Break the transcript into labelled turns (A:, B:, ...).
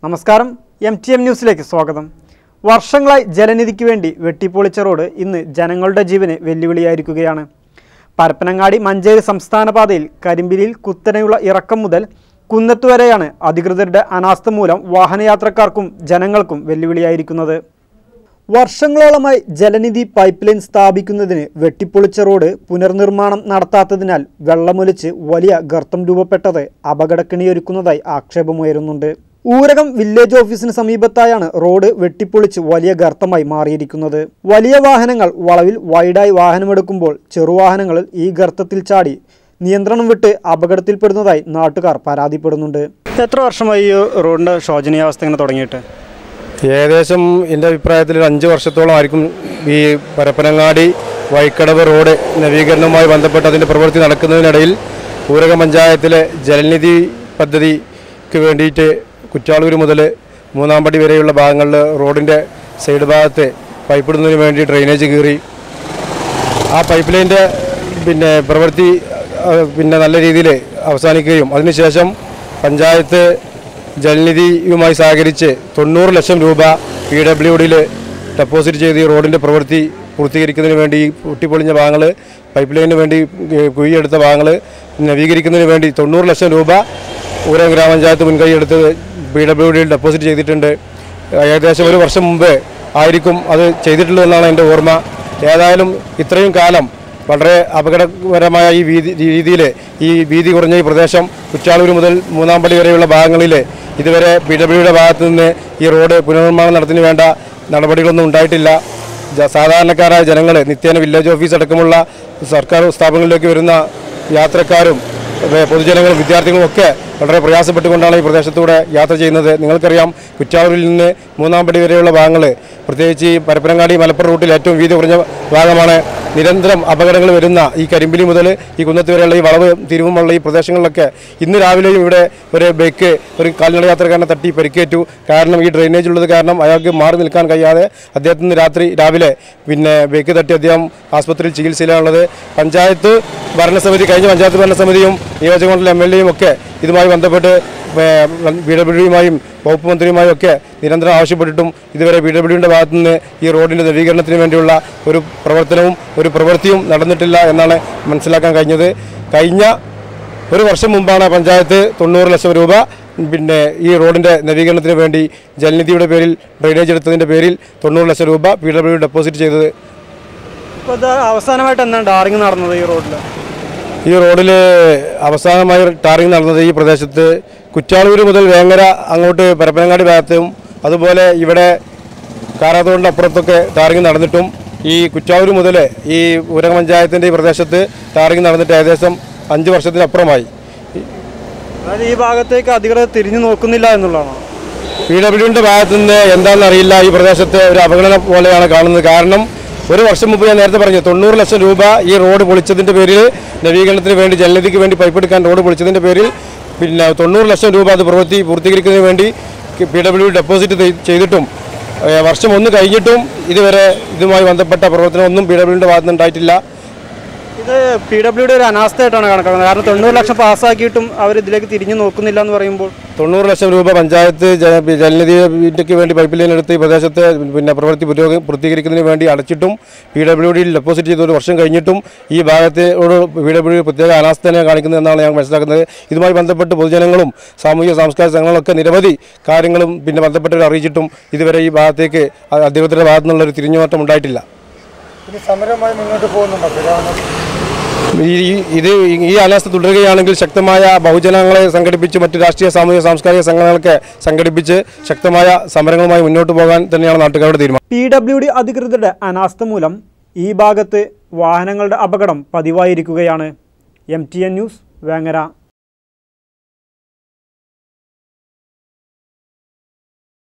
A: നമസ്കാരം, MTM ന്യൂസിലേക്ക് സ്വാഗതം. വർഷങ്ങളായി ജലനിധിക്ക് വേണ്ടി വെട്ടിപ്പൊളിച്ച റോഡ് ഇന്ന് ജനങ്ങളുടെ ജീവന് വെല്ലുവിളിയായിരിക്കുകയാണ്. പരപ്പനങ്ങാടി മഞ്ചേരി സംസ്ഥാന പാതയിൽ കരിമ്പിലിയിൽ കുത്തനെയുള്ള ഇറക്കം മുതൽ കുന്നത്ത് വരെയാണ് അധികൃതരുടെ അനാസ്ഥ മൂലം വാഹനയാത്രക്കാർക്കും ജനങ്ങൾക്കും വെല്ലുവിളിയായിരിക്കുന്നത്. വർഷങ്ങളോളമായി ജലനിധി പൈപ്പ് ലൈൻ സ്ഥാപിക്കുന്നതിന് വെട്ടിപ്പൊളിച്ച റോഡ് പുനർനിർമ്മാണം നടത്താത്തതിനാൽ വെള്ളമൊലിച്ച് വലിയ ഗർത്തം രൂപപ്പെട്ടത് അപകടക്കെണിയൊരുക്കുന്നതായി ആക്ഷേപമുയരുന്നുണ്ട്. ഊരകം വില്ലേജ് ഓഫീസിന് സമീപത്തായാണ് റോഡ് വെട്ടിപ്പൊളിച്ച് വലിയ ഗർത്തമായി മാറിയിരിക്കുന്നത്. വലിയ വാഹനങ്ങൾ വളവിൽ വൈഡായി വാഹനമെടുക്കുമ്പോൾ ചെറുവാഹനങ്ങൾ ഈ ഗർത്തത്തിൽ ചാടി നിയന്ത്രണം വിട്ട് അപകടത്തിൽപ്പെടുന്നതായി നാട്ടുകാർ പരാതിപ്പെടുന്നുണ്ട്. എത്ര വർഷമായി ഈ റോഡിൻ്റെ ശോചനീയാവസ്ഥ ഇങ്ങനെ തുടങ്ങിയിട്ട്?
B: ഏകദേശം എൻ്റെ അഭിപ്രായത്തിൽ 5 വർഷത്തോളമായിരിക്കും ഈ പരപ്പനങ്ങാടി വൈക്കടവ് റോഡ് നവീകരണവുമായി ബന്ധപ്പെട്ട് അതിൻ്റെ പ്രവൃത്തി നടക്കുന്നതിനിടയിൽ ഊരകം പഞ്ചായത്തിലെ ജലനിധി പദ്ധതിക്ക് വേണ്ടിയിട്ട് കുറ്റാളൂർ മുതൽ മൂന്നാമ്പടി വരെയുള്ള ഭാഗങ്ങളിൽ റോഡിൻ്റെ സൈഡ് ഭാഗത്ത് പൈപ്പിടുന്നതിന് വേണ്ടി ഡ്രെയിനേജ് കീറി ആ പൈപ്പ് ലൈൻ്റെ പ്രവൃത്തി നല്ല രീതിയിൽ അവസാനിക്കുകയും അതിനുശേഷം പഞ്ചായത്ത് ജലനിധിയുമായി സഹകരിച്ച് 90 ലക്ഷം രൂപ PWDയിൽ ഡെപ്പോസിറ്റ് ചെയ്ത് ഈ റോഡിൻ്റെ പ്രവൃത്തി പൂർത്തീകരിക്കുന്നതിന് വേണ്ടി പൊട്ടിപ്പൊളിഞ്ഞ ഭാഗങ്ങൾ പൈപ്പ് ലൈനിന് വേണ്ടി കുഴിയെടുത്ത ഭാഗങ്ങൾ നവീകരിക്കുന്നതിന് വേണ്ടി 90 ലക്ഷം രൂപ ഊരകം ഗ്രാമപഞ്ചായത്ത് മുൻകൈയെടുത്ത് PWDയിൽ ഡെപ്പോസിറ്റ് ചെയ്തിട്ടുണ്ട്. ഏകദേശം 1 വർഷം മുമ്പ് ആയിരിക്കും അത് ചെയ്തിട്ടുള്ളതെന്നാണ് എൻ്റെ ഓർമ്മ. ഏതായാലും ഇത്രയും കാലം വളരെ അപകടകരമായ ഈ രീതിയിൽ ഈ വീതി കുറഞ്ഞ ഈ പ്രദേശം കുറ്റാളൂർ മുതൽ മൂന്നാമ്പടി വരെയുള്ള ഭാഗങ്ങളിൽ ഇതുവരെ PWDയുടെ ഭാഗത്തു നിന്ന് ഈ റോഡ് പുനർനിർമ്മാണം നടത്തുന്നതിന് വേണ്ട നടപടികളൊന്നും ഉണ്ടായിട്ടില്ല. സാധാരണക്കാരായ ജനങ്ങൾ നിത്യേന വില്ലേജ് ഓഫീസ് അടക്കമുള്ള സർക്കാർ സ്ഥാപനങ്ങളിലേക്ക് വരുന്ന യാത്രക്കാരും പൊതുജനങ്ങളും വിദ്യാർത്ഥികളും ഒക്കെ വളരെ പ്രയാസപ്പെട്ടുകൊണ്ടാണ് ഈ പ്രദേശത്തൂടെ യാത്ര ചെയ്യുന്നത്. നിങ്ങൾക്കറിയാം, കുറ്റാളൂരിൽ നിന്ന് മൂന്നാമ്പടി വരെയുള്ള ഭാഗങ്ങൾ, പ്രത്യേകിച്ച് ഈ പരപ്പനങ്ങാടി മലപ്പുറം റൂട്ടിൽ ഏറ്റവും വീതി കുറഞ്ഞ ഭാഗമാണ്. നിരന്തരം അപകടങ്ങൾ വരുന്ന ഈ കരിമ്പിലി മുതൽ ഈ കുന്നത്ത് വരെയുള്ള ഈ വളവ് തിരിവുമുള്ള ഈ പ്രദേശങ്ങളിലൊക്കെ ഇന്ന് രാവിലെയും ഇവിടെ ഒരു കാൽനട യാത്രക്കാരനെ തട്ടി പരിക്കേറ്റു. കാരണം ഈ ഡ്രെയിനേജ് ഉള്ളത് കാരണം അയാൾക്ക് മാറി നിൽക്കാൻ കഴിയാതെ അദ്ദേഹത്തിന് രാവിലെ ബൈക്ക് തട്ടി അദ്ദേഹം ആസ്പത്രിയിൽ ചികിത്സയിലാണുള്ളത്. പഞ്ചായത്ത് ഭരണസമിതി, കഴിഞ്ഞ പഞ്ചായത്ത് ഭരണസമിതിയും നിയോജകമണ്ഡലം MLAയും ഒക്കെ ഇതുമായി ബന്ധപ്പെട്ട് PWDയുമായും വകുപ്പ് മന്ത്രിയുമായും ഒക്കെ നിരന്തരം ആവശ്യപ്പെട്ടിട്ടും ഇതുവരെ PWDയുടെ ഭാഗത്തുനിന്ന് ഈ റോഡിൻ്റെ നവീകരണത്തിന് വേണ്ടിയുള്ള ഒരു പ്രവൃത്തിയും നടന്നിട്ടില്ല എന്നാണ് മനസ്സിലാക്കാൻ കഴിഞ്ഞത്. കഴിഞ്ഞ 1 വർഷം മുമ്പാണ് പഞ്ചായത്ത് 90 ലക്ഷം രൂപ ഈ റോഡിൻ്റെ നവീകരണത്തിന് വേണ്ടി ജലനിധിയുടെ പേരിൽ ഡ്രെയിനേജ് എടുത്തതിൻ്റെ പേരിൽ 90 ലക്ഷം രൂപ PWD ഡെപ്പോസിറ്റ് ചെയ്തത്.
A: ഇപ്പോൾ അവസാനമായിട്ട് എന്താണ് ടാറിങ് നടന്നത്? ഈ റോഡിൽ
B: അവസാനമായി ടാറിങ് നടന്നത് ഈ പ്രദേശത്ത് കുറ്റാളൂർ മുതൽ വേങ്ങര അങ്ങോട്ട് പരപ്പനങ്ങാടി ഭാഗത്തും അതുപോലെ ഇവിടെ കാരാത്തോടിൻ്റെ അപ്പുറത്തൊക്കെ ടാറിങ് നടന്നിട്ടും ഈ കുറ്റാളൂർ മുതൽ ഈ ഊരകം പഞ്ചായത്തിൻ്റെ ഈ പ്രദേശത്ത് ടാറിങ് നടന്നിട്ട് ഏകദേശം 5 വർഷത്തിനപ്പുറമായി.
A: ഈ ഭാഗത്തേക്ക് അധികൃതർ തിരിഞ്ഞു നോക്കുന്നില്ല എന്നുള്ളതാണോ?
B: PWDയുടെ ഭാഗത്തുനിന്ന് എന്താണെന്ന് അറിയില്ല. ഈ പ്രദേശത്ത് ഒരു അവഗണന പോലെയാണ് കാണുന്നത്. കാരണം 1 വർഷം മുമ്പ് ഞാൻ നേരത്തെ പറഞ്ഞു 90 ലക്ഷം രൂപ ഈ റോഡ് പൊളിച്ചതിൻ്റെ പേരിൽ നവീകരണത്തിന് വേണ്ടി ജലനിധിക്ക് വേണ്ടി പൈപ്പെടുക്കാൻ റോഡ് പൊളിച്ചതിൻ്റെ പേരിൽ 90 ലക്ഷം രൂപ അത് പ്രവൃത്തി പൂർത്തീകരിക്കുന്നതിന് വേണ്ടി PWD ഡെപ്പോസിറ്റ് ചെയ്തിട്ടും വർഷം 1 കഴിഞ്ഞിട്ടും ഇതുവരെ ഇതുമായി ബന്ധപ്പെട്ട പ്രവർത്തനമൊന്നും PWDയുടെ ഭാഗത്തുനിന്ന് ഉണ്ടായിട്ടില്ല.
A: ഇത് PWD ഒരു അനാസ്ഥയായിട്ടാണ് കണക്കാക്കുന്നത്. കാരണം 90 ലക്ഷം പാസ്സാക്കിയിട്ടും അവർ ഇതിലേക്ക് തിരിഞ്ഞു നോക്കുന്നില്ല എന്ന് പറയുമ്പോൾ
B: 90 ലക്ഷം രൂപ പഞ്ചായത്ത് ജലനിധിക്ക് വേണ്ടി പൈപ്പ് ലൈൻ എടുത്ത് ഈ പ്രദേശത്ത് പ്രവൃത്തി പൂർത്തീകരിക്കുന്നതിന് വേണ്ടി അടച്ചിട്ടും PWDയിൽ ഡെപ്പോസിറ്റ് ചെയ്ത് 1 വർഷം കഴിഞ്ഞിട്ടും ഈ ഭാഗത്തോട് PWD പ്രത്യേക അനാസ്ഥ തന്നെ കാണിക്കുന്നതെന്നാണ് ഞാൻ മനസ്സിലാക്കുന്നത്. ഇതുമായി ബന്ധപ്പെട്ട് പൊതുജനങ്ങളും സാമൂഹിക സാംസ്കാരിക സംഘങ്ങളൊക്കെ നിരവധി കാര്യങ്ങളും ബന്ധപ്പെട്ടവർ അറിയിച്ചിട്ടും ഇതുവരെ ഈ ഭാഗത്തേക്ക് അധികൃതരുടെ ഭാഗത്തു നിന്നുള്ളൊരു തിരിഞ്ഞുമാറ്റം ഉണ്ടായിട്ടില്ല.
A: സമരമായി മുന്നോട്ട് പോകുന്നുണ്ടോ?
B: ഈ അനാസ്ഥ തുടരുകയാണെങ്കിൽ ശക്തമായ ബഹുജനങ്ങളെ സംഘടിപ്പിച്ച് മറ്റ് രാഷ്ട്രീയ സാമൂഹിക സാംസ്കാരിക സംഘടനകളൊക്കെ സംഘടിപ്പിച്ച് ശക്തമായ സമരങ്ങളുമായി മുന്നോട്ട് പോകാൻ തന്നെയാണ് നാട്ടുകാരുടെ തീരുമാനം.
A: PWD അധികൃതരുടെ അനാസ്ഥ മൂലം ഈ ഭാഗത്ത് വാഹനങ്ങളുടെ അപകടം പതിവായിരിക്കുകയാണ്. MTN news, Vengara.